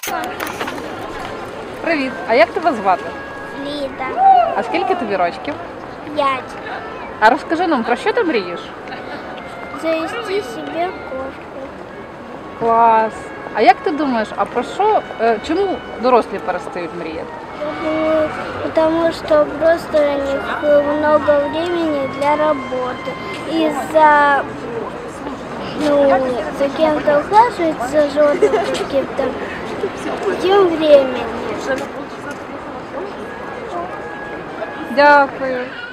Привіт! А як тебе звати? Ліда. А скільки тобі рочків? 5. А розкажи нам, про що ти мрієш? Завести себе кошку. Клас! А як ти думаєш, а про що, чому дорослі перестають мріяти? Я думаю, потому что просто у них много времени для работы. Из-за, за кем-то ухаживать, за животным каким-то, тем времени. Дякую.